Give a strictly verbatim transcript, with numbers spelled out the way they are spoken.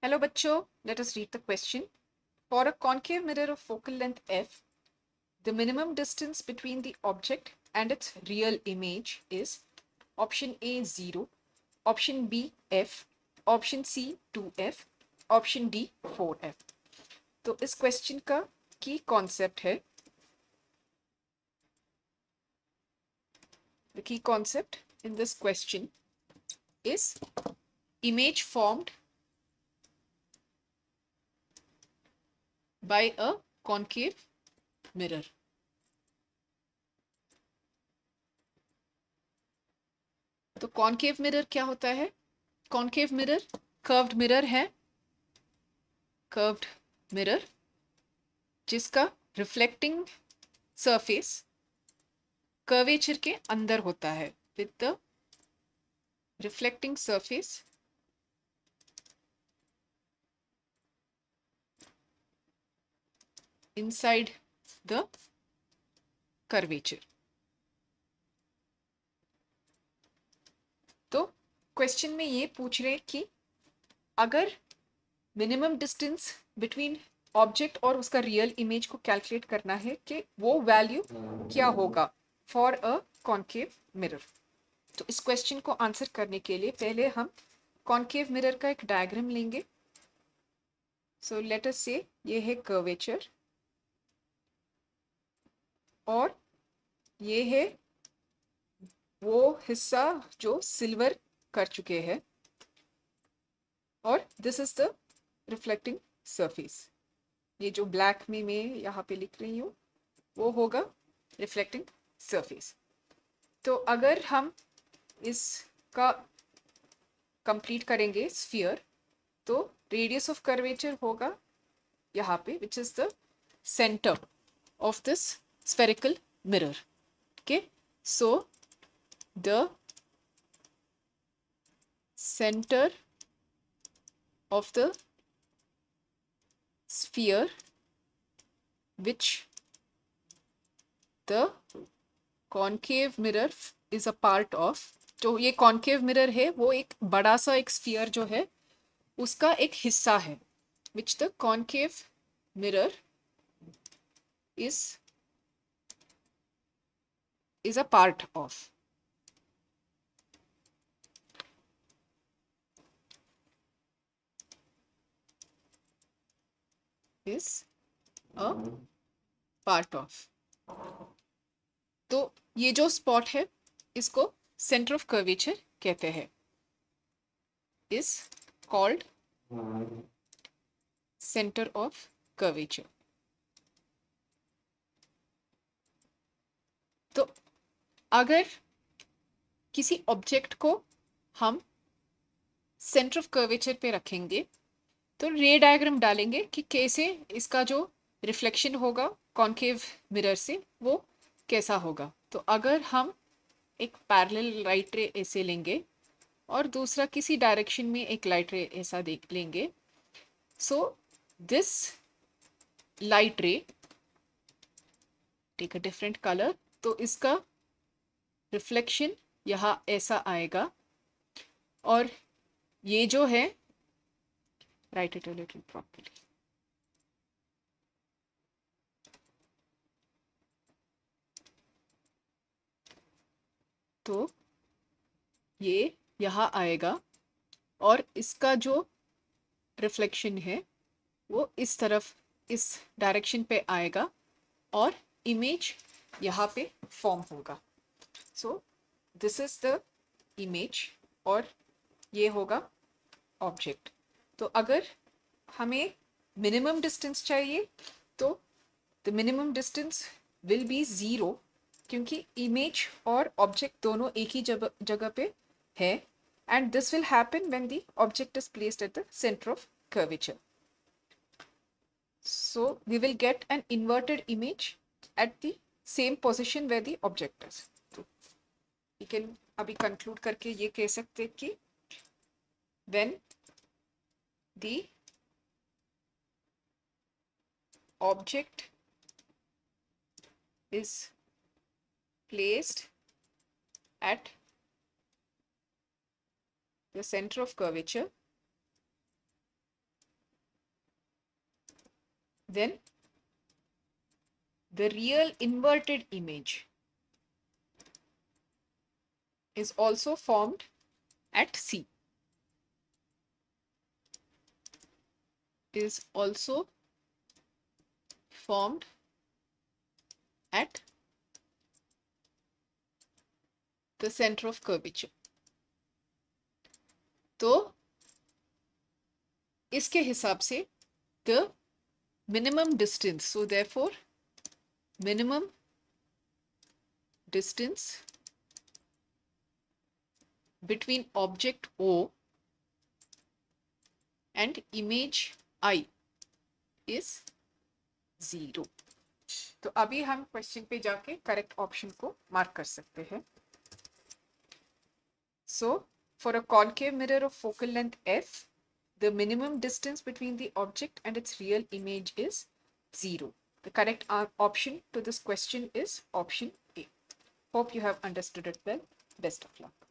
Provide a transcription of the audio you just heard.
Hello bachcho, let us read the question. For a concave mirror of focal length f, the minimum distance between the object and its real image is option A zero, option B f, option C two f, option D four f. तो इस question का की concept है, the key concept in this question is image formed by a concave mirror. तो concave mirror क्या होता है? Concave mirror curved mirror है, कर्व्ड मिरर जिसका रिफ्लेक्टिंग सरफेस कर्वेचर के अंदर होता है, with the reflecting surface inside the curvature. तो क्वेश्चन में ये पूछ रहे कि अगर मिनिमम डिस्टेंस बिटवीन ऑब्जेक्ट और उसका रियल इमेज को कैलकुलेट करना है कि वो वैल्यू क्या होगा फॉर अ कॉन्केव मिरर. तो इस क्वेश्चन को आंसर करने के लिए पहले हम कॉन्केव मिरर का एक डायग्राम लेंगे. सो लेट अस से ये है कर्वेचर और ये है वो हिस्सा जो सिल्वर कर चुके हैं और this is the reflecting surface. ये जो ब्लैक में मैं यहाँ पे लिख रही हूँ वो होगा रिफ्लेक्टिंग सरफेस. तो अगर हम इसका कंप्लीट करेंगे स्फीयर तो रेडियस ऑफ कर्वेचर होगा यहाँ पे, which is the centre of this spherical mirror. Okay, so the center of the sphere which the concave mirror is a part of, जो ये concave mirror है वो एक बड़ा सा एक sphere जो है उसका एक हिस्सा है, which the concave mirror is is a part of. is a part of. तो ये जो स्पॉट है इसको सेंटर ऑफ कर्वेचर कहते हैं, is called centre of curvature. तो अगर किसी ऑब्जेक्ट को हम सेंटर ऑफ कर्वेचर पे रखेंगे तो रे डायग्राम डालेंगे कि कैसे इसका जो रिफ्लेक्शन होगा कॉन्केव मिरर से वो कैसा होगा. तो अगर हम एक पैरेलल लाइट रे ऐसे लेंगे और दूसरा किसी डायरेक्शन में एक लाइट रे ऐसा देख लेंगे, so this light ray take a different colour, तो इसका रिफ्लेक्शन यहाँ ऐसा आएगा और ये जो है, write it a little properly. तो ये यहाँ आएगा और इसका जो रिफ्लेक्शन है वो इस तरफ इस डायरेक्शन पे आएगा और इमेज यहाँ पे फॉर्म होगा. So this is the image और ये होगा ऑब्जेक्ट. तो अगर हमें मिनिमम डिस्टेंस चाहिए तो the minimum distance will be zero, क्योंकि इमेज और ऑब्जेक्ट दोनों एक ही जगह पे है, and this will happen when the object is placed at the centre of curvature. So we will get an inverted image at the same position where the object is. तो we can अभी conclude करके ये कह सकते कि when the object is placed at the center of curvature, then the real inverted image is also formed at C. Is also formed at the center of curvature. तो इसके हिसाब से the minimum distance, so therefore minimum distance between object O and image I is zero. तो अभी हम question पे जाके correct option को मार्क कर सकते हैं. So for a concave mirror of focal length f, the minimum distance between the object and its real image is zero. The correct option to this question is option A. Hope you have understood it well. Best of luck.